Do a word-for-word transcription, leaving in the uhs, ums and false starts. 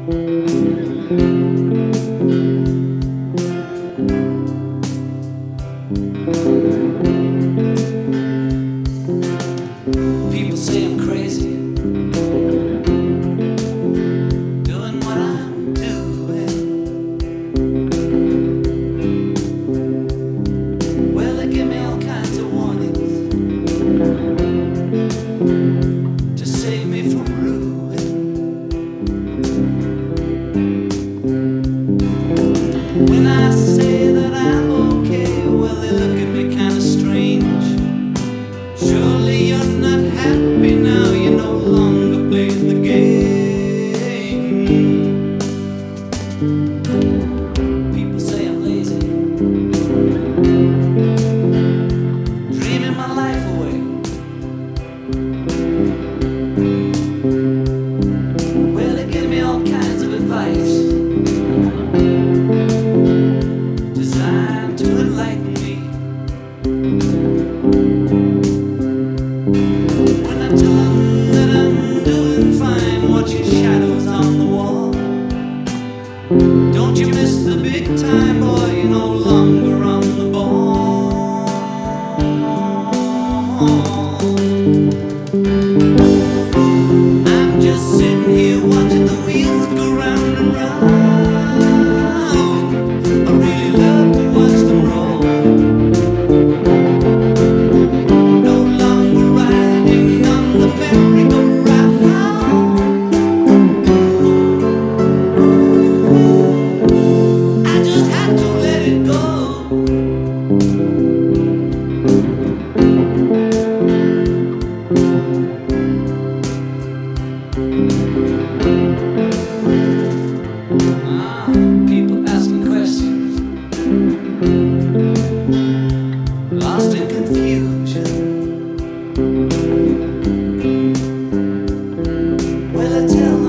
People say I'm crazy, doing what I'm doing. Well, they give me all kinds of warnings to save me from ruin. When I say that I'm okay, well, they look at me kind of strange. Surely you're not happy now, you no longer play the game. People say I'm lazy, dreaming my life away. Well, they give me all kinds of advice designed to enlighten me. When I tell them that I'm doing fine, watching shadows on the wall. Don't you miss the big time, boy, you're no longer on the ball. I'm just sitting here watching the wheels go round and round. I really love to watch them roll. No longer riding on the merry-go-round. I just had to let it go. Ah, people asking questions, lost in confusion. Well, I tell them